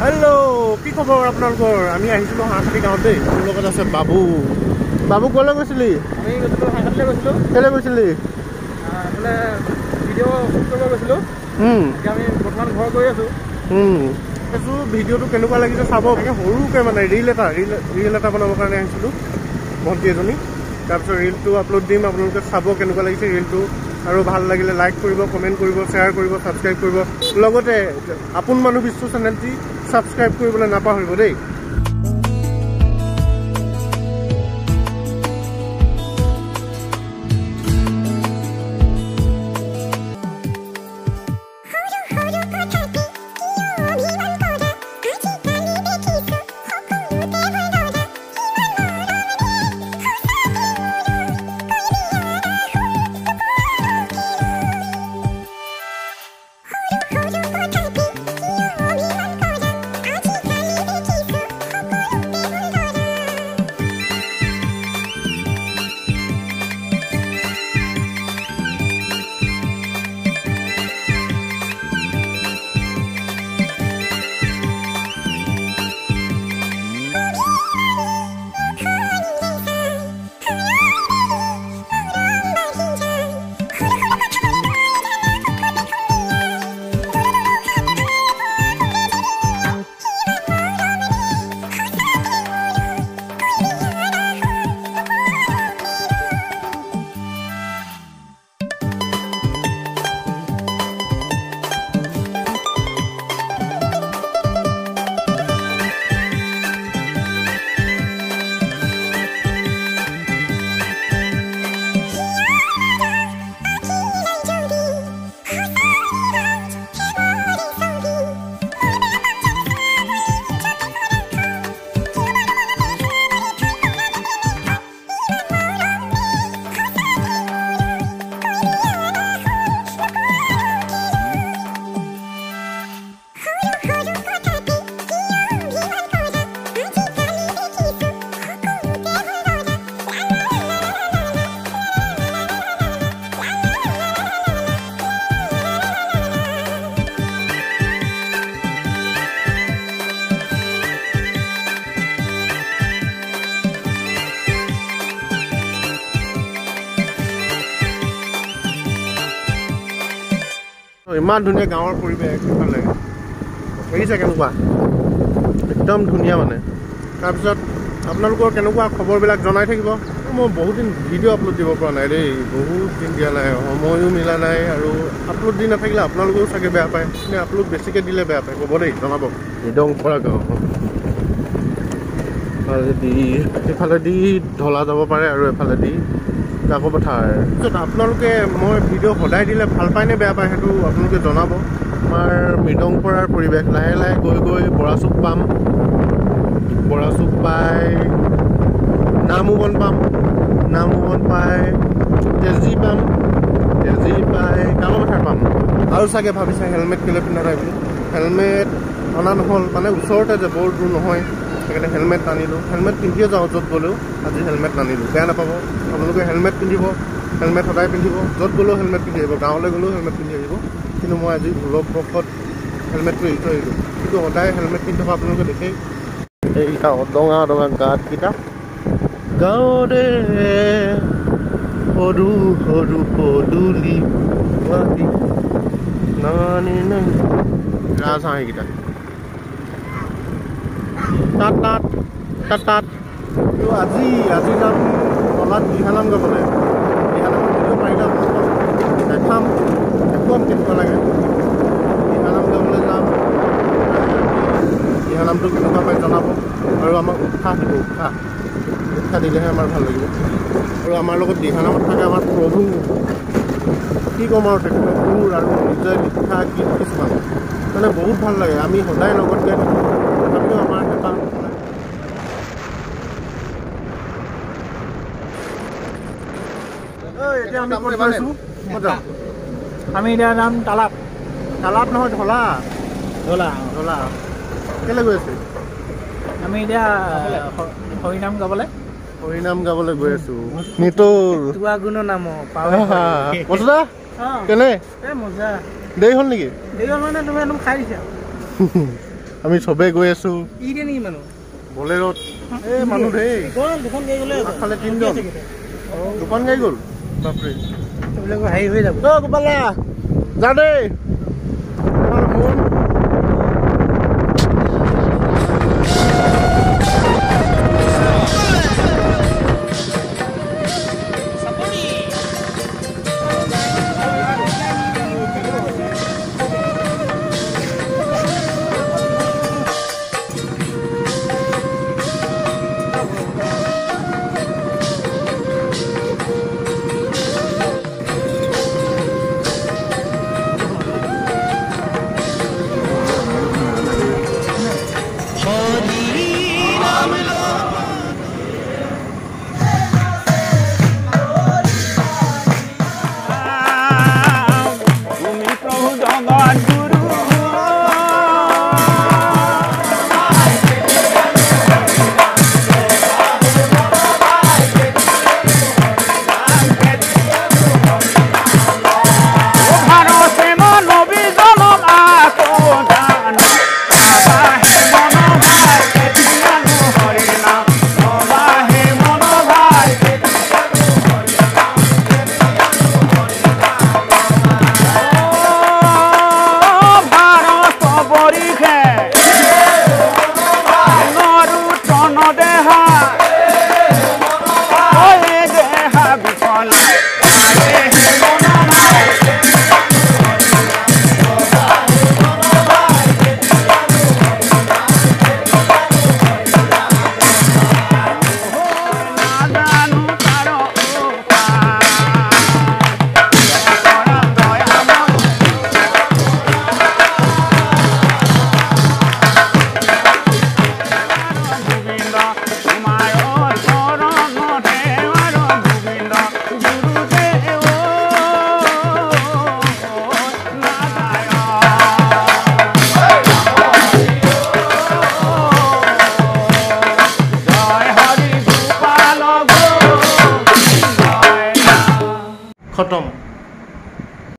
hello কি খবৰ আপোনালোকৰ আমি আহিছিলো হাঁহখালি গাঁৱতে মোৰ লগত আছে বাবু বাবু কলে গৈছিলি আমি গৈছিলো হাঁহখালিলে গৈছিলো কেলে গৈছিলি মানে ভিডিও শুট কৰিব গৈছিলো এতিয়া আমি বৰ্তমান ঘৰ গৈ আছো এটো ভিডিওটো কেনেকুৱা লাগিছে চাব সৰুকে মানে ৰীল এটা বনাবৰ কাৰণে আহিছিলো ভণ্টি এজনী তাৰপিছত ৰীলটো আপলোড দিম আপোনালোকে চাব কেনেকুৱা লাগিছে ৰীলটো আৰু ভাল লাগিলে লাইক কৰিব কমেন্ট কৰিব শেয়াৰ কৰিব সাবস্ক্ৰাইব কৰিব লগতে আপোন মানুহ বিশ্ব চেনেলটি সাবস্ক্ৰাইব কৰিবলৈ নাপাহৰিব দেই ইমান ধুনীয়া গাঁৱৰ পৰিৱেশ ভাল লাগে দেখিছে কেনেকুৱা একদম ধুনীয়া মানে তাৰপিছত আপোনালোকৰ কেনেকুৱা খবৰবিলাক জনাই থাকিব মই বহুত দিন ভিডিঅ' আপলোড দিব পৰা নাই দেই বহুত দিন দিয়া নাই সময়ো মিলা নাই আৰু আপলোড দি নাথাকিলে আপোনালোকেও চাগে বেয়া পায় নে আপলোড বেছিকৈ দিলে বেয়া পায় ক'ব দেই জনাব ইদং পৰা গাঁও এফালেদি ঢলা যাব পাৰে আৰু এফালেদি কাকপথাৰ আপোনালোকে মই ভিডিঅ' সদায় দিলে ভাল পায় নে বেয়া পায় সেইটো আপোনালোকে জনাব আমাৰ মৃদংপৰাৰ পৰিৱেশ লাহে লাহে গৈ গৈ বৰাচুক পাম বৰাচুক পাই নামুবন পাম নামুবন পাই তেজি পাম তেজি পাই কাকপথাৰ পাম আৰু চাগে ভাবিছে হেলমেট কেলে পিন্ধা নাই বুলি হেলমেট অনা নহ'ল মানে ওচৰতে যে বৰ দূৰ নহয় সেইকাৰণে হেলমেট নানিলোঁ হেলমেট পিন্ধিয়ে যাওঁ য'ত গ'লেও আজি হেলমেট নানিলোঁ বেয়া নাপাব আপোনালোকে হেলমেট পিন্ধিব হেলমেট সদায় পিন্ধিব য'ত গ'লেও হেলমেট পিন্ধি আহিব গাঁৱলৈ গ'লেও হেলমেট পিন্ধি আহিব কিন্তু মই আজি ভুলবশত হেলমেটটো এৰি থৈ আহিলোঁ কিন্তু সদায় হেলমেট পিন্ধি থকা আপোনালোকে দেখেই এইকেইটা অদঙা অদঙা গাঁতকেইটা গাঁৱৰে সৰু সৰু পদূলি নানি নাই ৰাজহাঁহ এইকেইটা তাত আজি যাম তলাত দিহানাম গাবলৈ দিহানামৰ ভিডিঅ' পাৰিলে আপোনালোকক দেখাম একদম কেনেকুৱা লাগে দিহানাম গাবলৈ যাম দিহানামটো কেনেকুৱা পাই জনাব আৰু আমাক উৎসাহ দিব উৎসাহ দিলেহে আমাৰ ভাল লাগিব আৰু আমাৰ লগত দিহানামত থাকে আমাৰ প্ৰভু কি ক'ম আৰু তেখেতৰ সুৰ আৰু নিজে লিখা গীত কিছুমান মানে বহুত ভাল লাগে আমি সদায় লগত গাই থাকোঁ তথাপিও আমাৰ হেঁপাহ আমি এতিয়া যাম তালাপ নহয় ঢলা ঢলা কেলে গৈ আছে আমি এতিয়া হৰিনাম গাবলৈ গৈ আছো নিতল তোৱা গুণ নাম মজা কেনে মজা দেৰি হ'ল নেকি দেৰি হ'ল মানে তুমি একদম খাই দিছা আমি চবেই গৈ আছোঁ ই দিয়ে নেকি মানুহ বলেৰত এই মানুহ দেই দুখন গাড়ী গ'লে আগফালে তিনিজন দুখন গাড়ী গ'ল বাপৰে এইবিলাক হেৰি হৈ যাব গোপালা যা দেই খতম